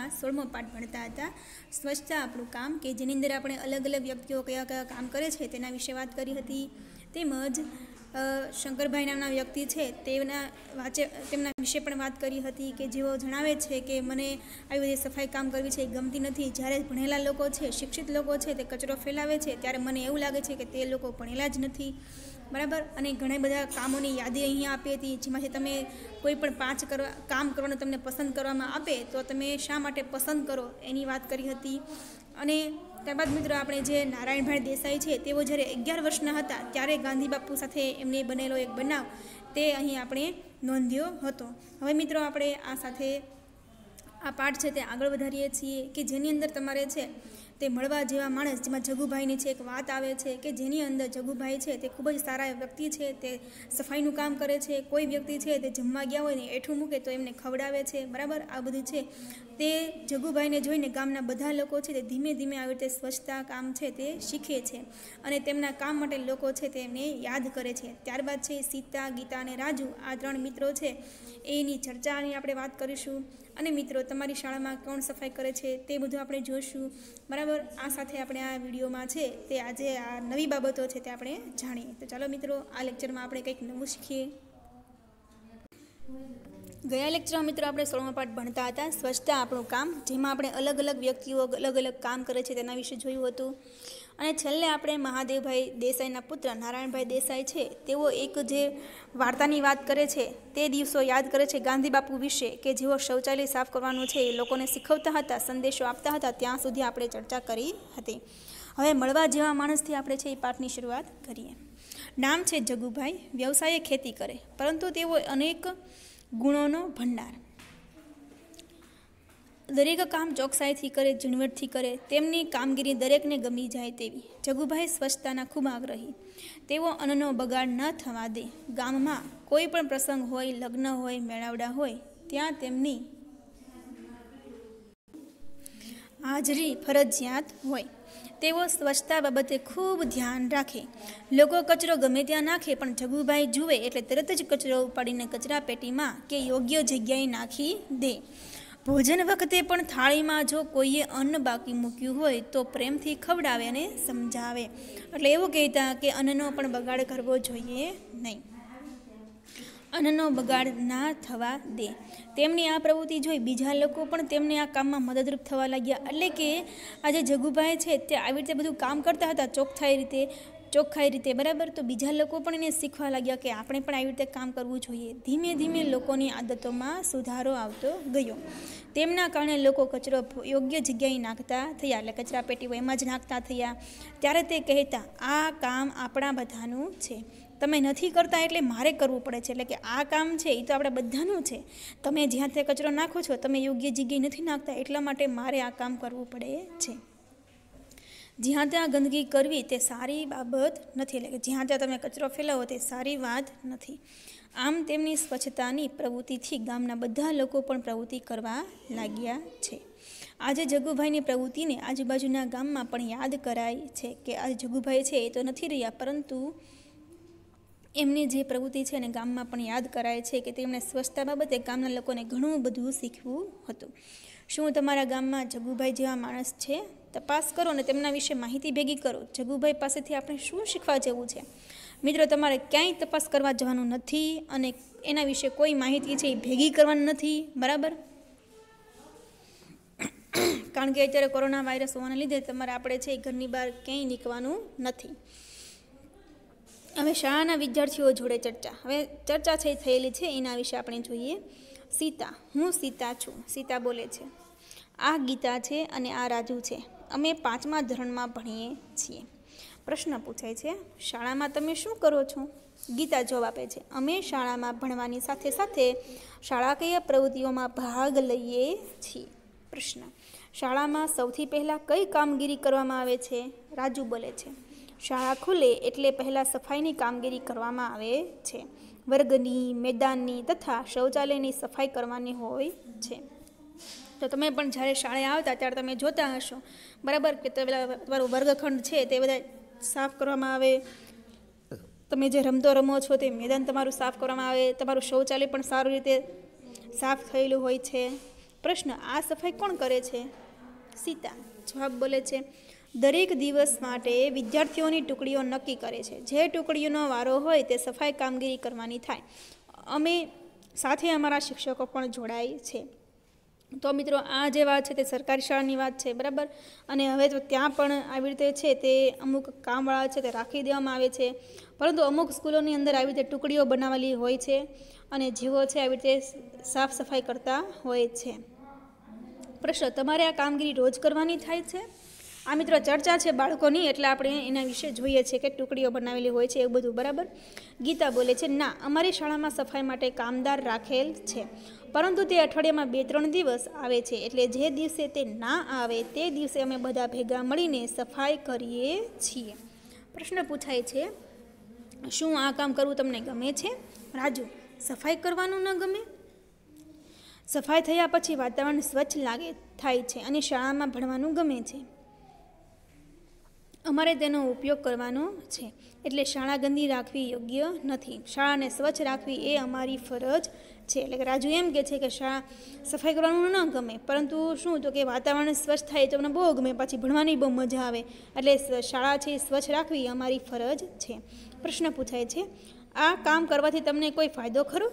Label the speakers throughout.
Speaker 1: 16મો પાઠ ભણતા હતા, સ્વચ્છતા આપણું કામ, કે જેની અંદર આપણે અલગ અલગ વ્યક્તિઓ કયા કયા કામ કરે છે તેના વિશે વાત કરી હતી. તેમજ શંકરભાઈ નામના વ્યક્તિ છે તેમના વિશે પણ વાત કરી હતી, કે જેઓ જણાવે છે કે મને આવી બધી સફાઈ કામ કરવી છે એ ગમતી નથી. જ્યારે ભણેલા લોકો છે, શિક્ષિત લોકો છે, તે કચરો ફેલાવે છે ત્યારે મને એવું લાગે છે કે તે લોકો ભણેલા જ નથી. બરાબર. અને ઘણા બધા કામોની યાદી અહીંયા આપી હતી, જેમાંથી તમે કોઈ પણ 5 કામ કરવાનું તમને પસંદ કરવામાં આપે તો તમે શા માટે પસંદ કરો એની વાત કરી હતી. અને ત્યારબાદ મિત્રો આપણે જે નારાયણભાઈ દેસાઈ છે તેઓ જ્યારે 11 વર્ષના હતા ત્યારે ગાંધી બાપુ સાથે એમને બનેલો એક બનાવ તે અહીં આપણે નોંધ્યો હતો. હવે મિત્રો આપણે આ સાથે આ પાઠ છે તે આગળ વધારીએ છીએ, કે જેની અંદર તમારે છે તે મળવા જેવા માણસ, જેમાં જગુભાઈની છે એક વાત આવે છે કે જેની અંદર જગુભાઈ છે તે ખૂબ જ સારા વ્યક્તિ છે, તે સફાઈનું કામ કરે છે. કોઈ વ્યક્તિ છે તે જમવા ગયા હોય ને એઠું મૂકે તો એમને ખવડાવે છે. બરાબર. આ બધું છે તે જગુભાઈને જોઈને ગામના બધા લોકો છે તે ધીમે ધીમે આવી રીતે સ્વચ્છતા કામ છે તે શીખે છે અને તેમના કામ માટે લોકો છે તેમને યાદ કરે છે. ત્યારબાદ છે સીતા, ગીતા અને રાજુ, આ 3 મિત્રો છે એની ચર્ચાની આપણે વાત કરીશું. અને મિત્રો તમારી શાળામાં કોણ સફાઈ કરે છે તે બધું આપણે જોઈશું. બરાબર. આ સાથે આપણે આ વિડીયોમાં છે તે આજે આ નવી બાબતો છે તે આપણે જાણીએ. તો ચાલો મિત્રો આ લેક્ચરમાં આપણે કંઈક નવું શીખીએ. ગયા લેક્ચરમાં મિત્રો આપણે 16મો પાઠ ભણતા હતા, સ્વચ્છતા આપણું કામ, જેમાં આપણે અલગ અલગ વ્યક્તિઓ અલગ અલગ કામ કરે છે તેના વિશે જોયું હતું. અને છેલ્લે આપણે મહાદેવભાઈ દેસાઈના પુત્ર નારાયણભાઈ દેસાઈ છે તેઓ એક જે વાર્તાની વાત કરે છે તે દિવસો યાદ કરે છે ગાંધી બાપુ વિશે, કે જેઓ શૌચાલય સાફ કરવાનું છે એ લોકોને શીખવતા હતા, સંદેશો આપતા હતા. ત્યાં સુધી આપણે ચર્ચા કરી હતી. હવે મળવા જેવા માણસથી આપણે છે એ પાઠની શરૂઆત કરીએ. નામ છે જગુભાઈ, વ્યવસાયે ખેતી કરે, પરંતુ તેઓ અનેક ગુણોનો ભંડાર. દરેક કામ ચોકસાઈથી કરે, ઝીણવટથી કરે. તેમની કામગીરી દરેકને ગમી જાય તેવી. જગુભાઈ સ્વચ્છતાના ખૂબ આગ્રહી. તેઓ અન્નનો બગાડ ન થવા દે. ગામમાં કોઈ પણ પ્રસંગ હોય, લગ્ન હોય, મેળાવડા હોય, ત્યાં તેમની હાજરી ફરજિયાત હોય. તેઓ સ્વચ્છતા બાબતે ખૂબ ધ્યાન રાખે. લોકો કચરો ગમે ત્યાં નાખે, પણ જગુભાઈ જુએ એટલે તરત જ કચરો ઉપાડીને કચરા પેટીમાં કે યોગ્ય જગ્યાએ નાખી દે. ભોજન વખતે પણ થાળીમાં જો કોઈએ અન્ન બાકી મૂક્યું હોય તો પ્રેમથી ખવડાવે અને સમજાવે. એટલે એવું કહેતા કે અન્નનો પણ બગાડ કરવો જોઈએ નહીં, અન્નનો બગાડ ના થવા દે. તેમની આ પ્રવૃત્તિ જોઈ બીજા લોકો પણ તેમને આ કામમાં મદદરૂપ થવા લાગ્યા. એટલે કે આજે જગુભાઈ છે તે આવી રીતે બધું કામ કરતા હતા ચોખ્ખાઈ રીતે. બરાબર. તો બીજા લોકો પણ એને શીખવા લાગ્યા કે આપણે પણ આવી રીતે કામ કરવું જોઈએ. ધીમે ધીમે લોકોની આદતોમાં સુધારો આવતો ગયો. તેમના કારણે લોકો કચરો યોગ્ય જગ્યાએ નાખતા થયા, એટલે કચરા પેટીઓ એમાં જ નાખતા થયા. ત્યારે તે કહેતા આ કામ આપણા બધાનું છે, તમે નથી કરતા એટલે મારે કરવું પડે છે. એટલે કે આ કામ છે એ તો આપણે બધાનું છે. તમે જ્યાં ત્યાં કચરો નાખો છો, તમે યોગ્ય જગ્યાએ નથી નાખતા, એટલા માટે મારે આ કામ કરવું પડે છે. જ્યાં ત્યાં ગંદકી કરવી તે સારી બાબત નથી. એટલે કે જ્યાં ત્યાં તમે કચરો ફેલાવો તે સારી વાત નથી. આમ તેમની સ્વચ્છતાની પ્રવૃત્તિથી ગામના બધા લોકો પણ પ્રવૃત્તિ કરવા લાગ્યા છે. આજે જગુભાઈની પ્રવૃત્તિને આજુબાજુના ગામમાં પણ યાદ કરાય છે, કે આજે જગુભાઈ છે એ તો નથી રહ્યા, પરંતુ એમની જે પ્રવૃત્તિ છે એને ગામમાં પણ યાદ કરાય છે, કે તેમણે સ્વચ્છતા બાબતે ગામના લોકોને ઘણું બધું શીખવું હતું. શું તમારા ગામમાં જગુભાઈ જેવા માણસ છે? તપાસ કરો અને તેમના વિશે માહિતી ભેગી કરો. જગુભાઈ પાસેથી આપણે શું શીખવા જેવું છે? મિત્રો તમારે ક્યાંય તપાસ કરવા જવાનું નથી અને એના વિશે કોઈ માહિતી છે એ ભેગી કરવાની નથી. બરાબર. કારણ કે અત્યારે કોરોના વાયરસ હોવાના લીધે તમારે આપણે છે ઘરની બહાર ક્યાંય નીકળવાનું નથી. હવે શાળાના વિદ્યાર્થીઓ જોડે ચર્ચા. હવે ચર્ચા છે થયેલી છે એના વિશે આપણે જોઈએ. સીતા, હું સીતા છું. સીતા બોલે છે, આ ગીતા છે અને આ રાજુ છે. અમે 5મા ધોરણમાં ભણીએ છીએ. પ્રશ્ન પૂછાય છે, શાળામાં તમે શું કરો છો? ગીતા જવાબ આપે છે, અમે શાળામાં ભણવાની સાથે સાથે શાળાકીય પ્રવૃત્તિઓમાં ભાગ લઈએ છીએ. પ્રશ્ન, શાળામાં સૌથી પહેલાં કઈ કામગીરી કરવામાં આવે છે? રાજુ બોલે છે, શાળા ખુલે એટલે પહેલાં સફાઈની કામગીરી કરવામાં આવે છે. વર્ગની, મેદાનની તથા શૌચાલયની સફાઈ કરવાની હોય છે. તો તમે પણ જ્યારે શાળાએ આવતા ત્યારે તમે જોતા હશો, બરાબર, કે તમારો વર્ગખંડ છે તે બધા સાફ કરવામાં આવે. તમે જે રમતો રમો છો તે મેદાન તમારું સાફ કરવામાં આવે. તમારું શૌચાલય પણ સારી રીતે સાફ થયેલું હોય છે. પ્રશ્ન, આ સફાઈ કોણ કરે છે? સીતા. જવાબ બોલે છે, દરેક દિવસ માટે વિદ્યાર્થીઓની ટુકડીઓ નક્કી કરે છે. જે ટુકડીઓનો વારો હોય તે સફાઈ કામગીરી કરવાની થાય. અમે સાથે અમારા શિક્ષકો પણ જોડાય છે. તો મિત્રો, આ જે વાત છે તે સરકારી શાળાની વાત છે, બરાબર. અને હવે તો ત્યાં પણ આવી રીતે છે તે અમુક કામવાળા છે તે રાખી દેવામાં આવે છે. પરંતુ અમુક સ્કૂલોની અંદર આવી રીતે ટુકડીઓ બનાવેલી હોય છે અને જેઓ છે આવી રીતે સાફ સફાઈ કરતા હોય છે. પ્રશ્ન, તમારે આ કામગીરી રોજ કરવાની થાય છે? આ મિત્રો ચર્ચા છે બાળકોની, એટલે આપણે એના વિશે જોઈએ છીએ કે ટુકડીઓ બનાવેલી હોય છે એવું બધું, બરાબર. ગીતા બોલે છે, ના, અમારી શાળામાં સફાઈ માટે કામદાર રાખેલ છે, પરંતુ તે અઠવાડિયામાં 2-3 દિવસ આવે છે. એટલે જે દિવસે તે ના આવે તે દિવસે અમે બધા ભેગા મળીને સફાઈ કરીએ છીએ. પ્રશ્ન પૂછાય છે, શું આ કામ કરવું તમને ગમે છે? રાજુ, સફાઈ કરવાનું ન ગમે? સફાઈ થયા પછી વાતાવરણ સ્વચ્છ થાય છે અને શાળામાં ભણવાનું ગમે છે. અમારે તેનો ઉપયોગ કરવાનો છે, એટલે શાળા ગંદી રાખવી યોગ્ય નથી. શાળાને સ્વચ્છ રાખવી એ અમારી ફરજ છે. એટલે કે રાજુ એમ કહે છે કે સફાઈ કરવાનું ન ગમે, પરંતુ શું તો કે વાતાવરણ સ્વચ્છ થાય તો મને બહુ ગમે, પછી ભણવાની બહુ મજા આવે, એટલે શાળા છે સ્વચ્છ રાખવી એ અમારી ફરજ છે. પ્રશ્ન પૂછાય છે, આ કામ કરવાથી તમને કોઈ ફાયદો ખરો?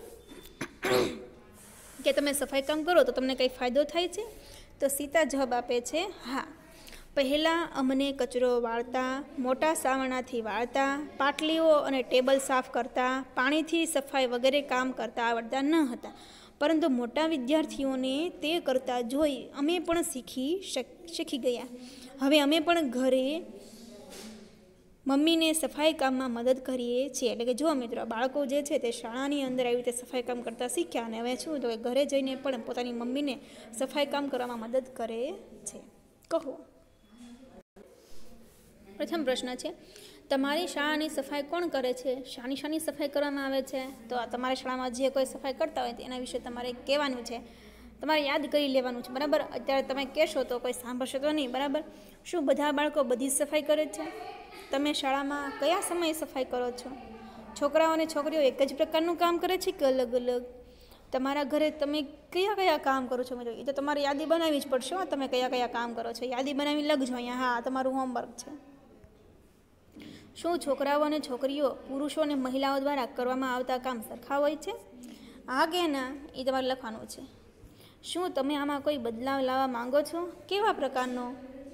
Speaker 1: કે તમે સફાઈ કામ કરો તો તમને કંઈ ફાયદો થાય છે? તો સીતા જવાબ આપે છે, હા. પહેલાં અમને કચરો વાળતા, મોટા સાવરણાથી વાળતા, પાટલીઓ અને ટેબલ સાફ કરતા, પાણીથી સફાઈ વગેરે કામ કરતા આવડતા ન હતા, પરંતુ મોટા વિદ્યાર્થીઓને તે કરતા જોઈ અમે પણ શીખી ગયા. હવે અમે પણ ઘરે મમ્મીને સફાઈ કામમાં મદદ કરીએ છીએ. એટલે કે જો મિત્રો, બાળકો જે છે તે શાળાની અંદર આવી રીતે સફાઈ કામ કરતા શીખ્યા અને હવે શું તો કે ઘરે જઈને પણ પોતાની મમ્મીને સફાઈ કામ કરવામાં મદદ કરે છે. કહો. પ્રથમ પ્રશ્ન છે, તમારી શાળાની સફાઈ કોણ કરે છે? શાની સફાઈ કરવામાં આવે છે? તો તમારી શાળામાં જે કોઈ સફાઈ કરતા હોય એના વિશે તમારે કહેવાનું છે, તમારે યાદ કરી લેવાનું છે, બરાબર. અત્યારે તમે કહેશો તો કોઈ સાંભળશે તો નહીં, બરાબર. શું બધા બાળકો બધી જ સફાઈ કરે છે? તમે શાળામાં કયા સમયે સફાઈ કરો છો? છોકરાઓ અને છોકરીઓ એક જ પ્રકારનું કામ કરે છે કે અલગ અલગ? તમારા ઘરે તમે કયા કામ કરો છો? મિત્રો, એ તો તમારે યાદી બનાવવી જ પડશે. તમે કયા કામ કરો છો યાદી બનાવી લખજો અહીંયા. હા, તમારું હોમવર્ક છે. શું છોકરાઓ અને છોકરીઓ, પુરુષો અને મહિલાઓ દ્વારા કરવામાં આવતા કામ સરખા હોય છે? હા કે ના, એ તમારે લખવાનું છે. શું તમે આમાં કોઈ બદલાવ લાવવા માંગો છો? કેવા પ્રકારનો?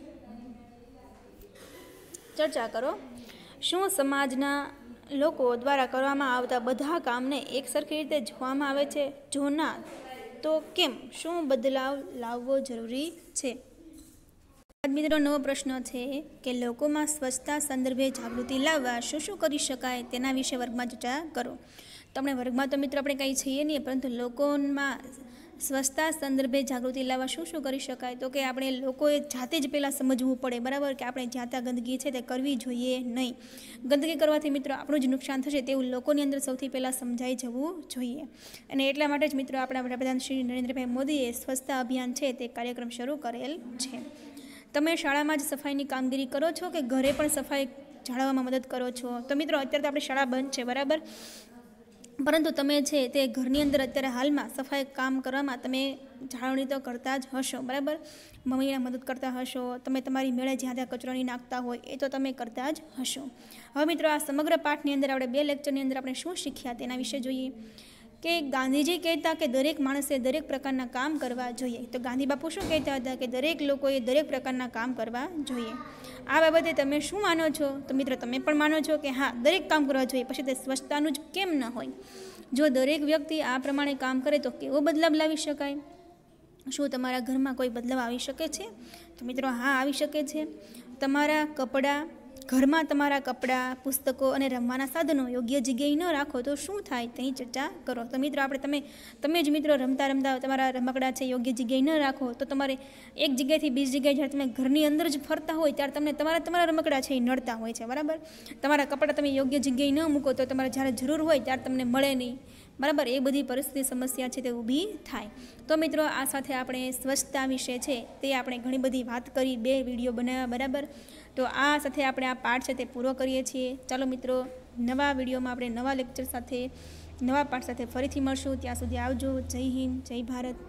Speaker 1: ચર્ચા કરો. શું સમાજના લોકો દ્વારા કરવામાં આવતા બધા કામને એક સરખી રીતે જોવામાં આવે છે? જો ના, તો કેમ? શું બદલાવ લાવવો જરૂરી છે? મિત્રો, નવો પ્રશ્ન છે કે લોકોમાં સ્વચ્છતા સંદર્ભે જાગૃતિ લાવવા શું કરી શકાય તેના વિશે વર્ગમાં ચર્ચા કરો. તમને વર્ગમાં તો મિત્રો આપણે કંઈ છીએ નહીં, પરંતુ લોકોમાં સ્વચ્છતા સંદર્ભે જાગૃતિ લાવવા શું કરી શકાય? તો કે આપણે લોકોએ જાતે જ પહેલાં સમજવું પડે, બરાબર, કે આપણે જ્યાં ત્યાં ગંદકી છે તે કરવી જોઈએ નહીં. ગંદકી કરવાથી મિત્રો આપણું જ નુકસાન થશે તેવું લોકોની અંદર સૌથી પહેલાં સમજાઈ જવું જોઈએ. અને એટલા માટે જ મિત્રો આપણા વડાપ્રધાન શ્રી નરેન્દ્રભાઈ મોદીએ સ્વચ્છતા અભિયાન છે તે કાર્યક્રમ શરૂ કરેલ છે. તમે શાળામાં જ સફાઈની કામગીરી કરો છો કે ઘરે પણ સફાઈ જાળવવામાં મદદ કરો છો? તો મિત્રો, અત્યારે તો આપણી શાળા બંધ છે, બરાબર, પરંતુ તમે છે તે ઘરની અંદર અત્યારે હાલમાં સફાઈ કામ કરવામાં તમે જાળવણી તો કરતા જ હશો, બરાબર. મમ્મીને મદદ કરતા હશો, તમે તમારી મેળે જ્યાં ત્યાં કચરો નહીં નાખતા હોય એ તો તમે કરતા જ હશો. હવે મિત્રો, આ સમગ્ર પાઠની અંદર આપણે 2 લેક્ચરની અંદર આપણે શું શીખ્યા તેના વિશે જોઈએ. કે ગાંધીજી કહેતા કે દરેક માણસે દરેક પ્રકારના કામ કરવા જોઈએ. તો ગાંધી બાપુ શું કહેતા હતા? કે દરેક લોકોએ દરેક પ્રકારના કામ કરવા જોઈએ. આ બાબતે તમે શું માનો છો? તો મિત્રો, તમે પણ માનો છો કે હા, દરેક કામ કરવા જોઈએ. પછી તે સ્વચ્છતાનું જ કેમ ન હોય? જો દરેક વ્યક્તિ આ પ્રમાણે કામ કરે તો કેવો બદલાવ લાવી શકાય? શું તમારા ઘરમાં કોઈ બદલાવ આવી શકે છે? તો મિત્રો, હા, આવી શકે છે. ઘરમાં તમારા કપડાં, પુસ્તકો અને રમવાના સાધનો યોગ્ય જગ્યાએ ન રાખો તો શું થાય તેની ચર્ચા કરો. તો મિત્રો, તમે જ મિત્રો રમતા તમારા રમકડા છે યોગ્ય જગ્યાએ ન રાખો તો તમારે એક જગ્યાએથી બીજી જગ્યાએ જ્યારે તમે ઘરની અંદર જ ફરતા હોય ત્યારે તમને તમારા રમકડા છે એ નડતા હોય છે, બરાબર. તમારા કપડાં તમે યોગ્ય જગ્યાએ ન મૂકો તો તમારે જ્યારે જરૂર હોય ત્યારે તમને મળે નહીં, બરાબર. એ બધી પરિસ્થિતિ સમસ્યા છે તે ઊભી થાય. તો મિત્રો, આ સાથે આપણે સ્વચ્છતા વિશે છે તે આપણે ઘણી બધી વાત કરી, 2 વિડીયો બનાવ્યા, બરાબર. તો આ સાથે આપણે આ પાઠ છે તે પૂરો કરીએ છીએ. ચાલો મિત્રો, નવા વિડીયોમાં આપણે નવા લેક્ચર સાથે, નવા પાઠ સાથે ફરીથી મળશું. ત્યાં સુધી આવજો. જય હિન્દ, જય ભારત.